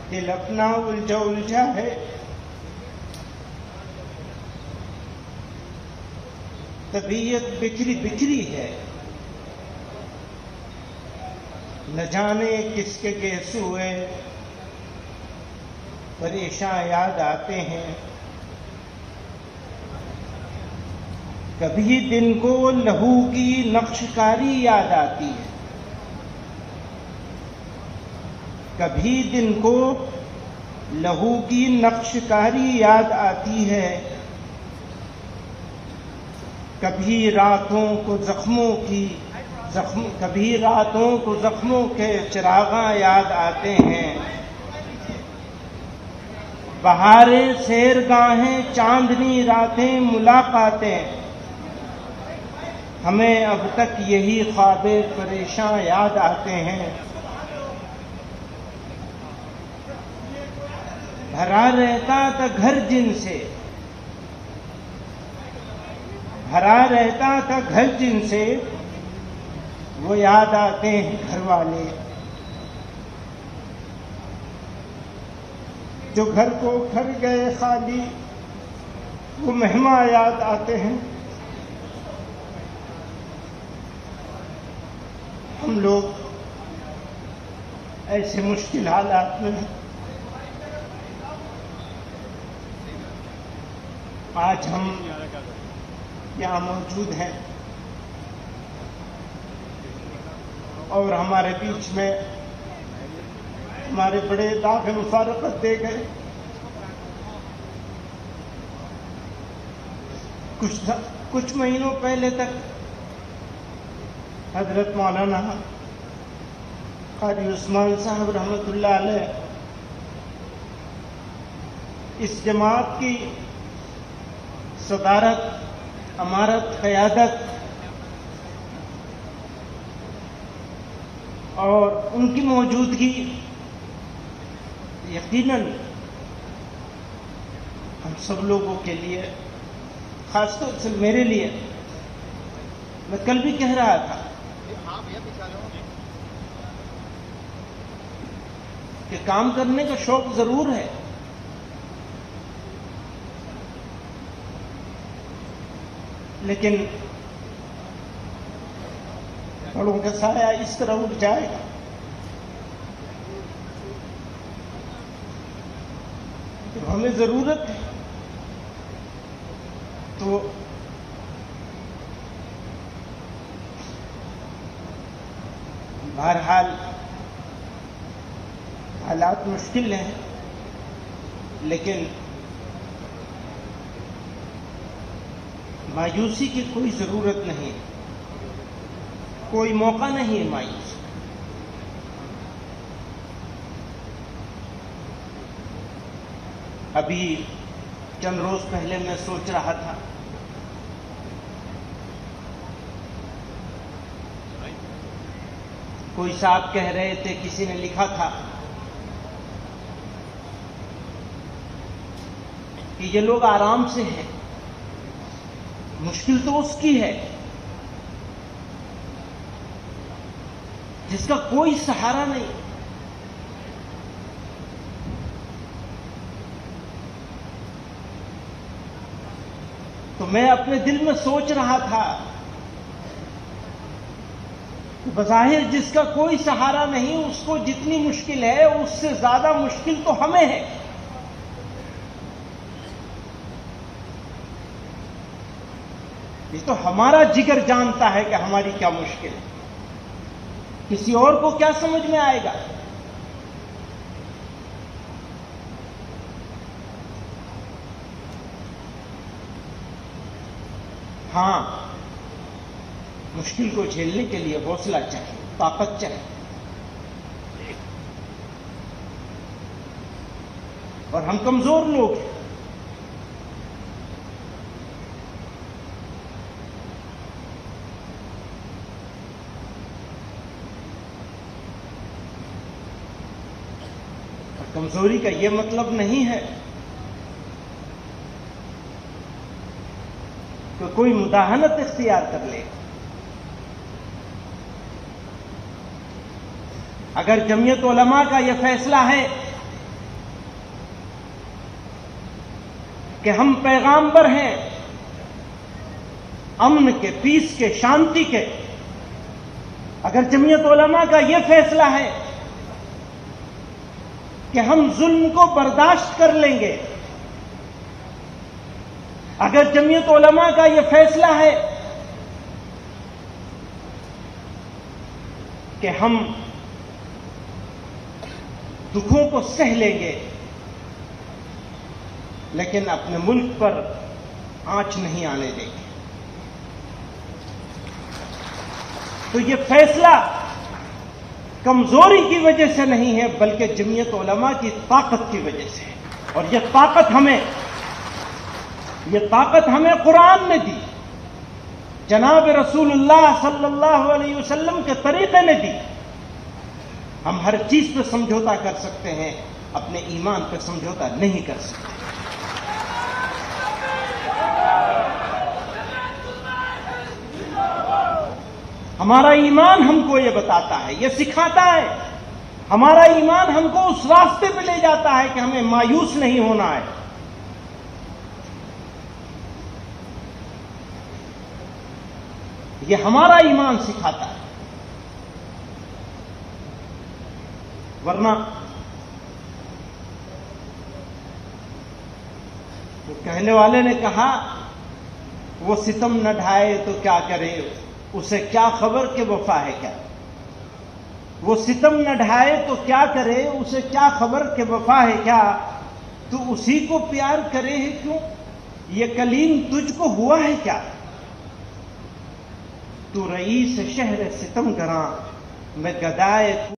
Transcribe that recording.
دل اپنا الجھا الجھا ہے، طبیعت بکھری بکھری ہے، نہ جانے کس کے گیسوئے پریشاں یاد آتے ہیں۔ کبھی دن کو لہو کی نقش کاری یاد آتی ہے، کبھی دن کو لہو کی نقش کاری یاد آتی ہے، کبھی راتوں کو زخموں کے چراغاں یاد آتے ہیں۔ بہاریں، سیرگاہیں، چاندنی راتیں، ملاقاتیں، ہمیں اب تک یہی خواب پریشاں یاد آتے ہیں۔ بھرا رہتا تھا گھر جن سے، بھرا رہتا تھا گھر جن سے، وہ یاد آتے ہیں گھر والے۔ جو گھر کو گھر گئے خالی، وہ مہماں یاد آتے ہیں۔ ہم لوگ ایسے مشکل حالات میں آج ہم یہاں موجود ہیں، اور ہمارے بیچ میں ہمارے بڑے داغ مفارقت دے گئے۔ کچھ مہینوں پہلے تک حضرت مولانا قاری عثمان صاحب رحمۃ اللہ علیہ اس جماعت کی صدارت، امارت، قیادت اور ان کی موجودگی یقیناً ہم سب لوگوں کے لیے، خاص طور سے میرے لیے، میں کل بھی کہہ رہا تھا کہ کام کرنے کا شوق ضرور ہے، لیکن بڑوں کا سایہ اس طرح اٹھ جائے گا جب ہمیں ضرورت ہے تو بہرحال حالات مشکل ہیں، لیکن مایوسی کی کوئی ضرورت نہیں، کوئی موقع نہیں ہے مایوسی۔ ابھی چند روز پہلے میں سوچ رہا تھا کوئی صاحب کہہ رہے تھے، کسی نے لکھا تھا کہ یہ لوگ آرام سے ہیں، مشکل تو اس کی ہے جس کا کوئی سہارا نہیں۔ تو میں اپنے دل میں سوچ رہا تھا کہ بظاہر جس کا کوئی سہارا نہیں، اس کو جتنی مشکل ہے اس سے زیادہ مشکل تو ہمیں ہے۔ یہ تو ہمارا جگر جانتا ہے کہ ہماری کیا مشکل ہے، کسی اور کو کیا سمجھ میں آئے گا؟ ہاں، مشکل کو جھیلنے کے لیے حوصلہ چاہیے، طاقت چاہیے، اور ہم کمزور لوگ ہیں۔ کمزوری کا یہ مطلب نہیں ہے کہ کوئی مداہنت اختیار کر لے۔ اگر جمعیت علماء کا یہ فیصلہ ہے کہ ہم پیغامبر ہیں امن کے، پیس کے، شانتی کے، اگر جمعیت علماء کا یہ فیصلہ ہے کہ ہم ظلم کو برداشت کر لیں گے، اگر جمعیت علماء کا یہ فیصلہ ہے کہ ہم دکھوں کو سہ لیں گے لیکن اپنے ملک پر آنچ نہیں آنے دیں گے، تو یہ فیصلہ کمزوری کی وجہ سے نہیں ہے بلکہ جمعیت علماء کی طاقت کی وجہ سے ہے۔ اور یہ طاقت ہمیں قرآن نے دی، جناب رسول اللہ صلی اللہ علیہ وسلم کے طریقے نے دی۔ ہم ہر چیز پہ سمجھوتا کر سکتے ہیں، اپنے ایمان پہ سمجھوتا نہیں کر سکتے۔ ہمارا ایمان ہم کو یہ بتاتا ہے، یہ سکھاتا ہے، ہمارا ایمان ہم کو اس راستے پہ لے جاتا ہے کہ ہمیں مایوس نہیں ہونا ہے۔ یہ ہمارا ایمان سکھاتا ہے، ورنہ تو کہنے والے نے کہا وہ ستم نہ ڈھائے تو کیا کرے، اسے کیا خبر کہ وفا ہے کیا۔ وہ ستم نہ ڈھائے تو کیا کرے، اسے کیا خبر کہ وفا ہے کیا۔ تو اسی کو پیار کرے ہے کیوں، یہ کلیم تجھ کو ہوا ہے کیا۔ تو رئیس شہر ستم گراں میں گدائے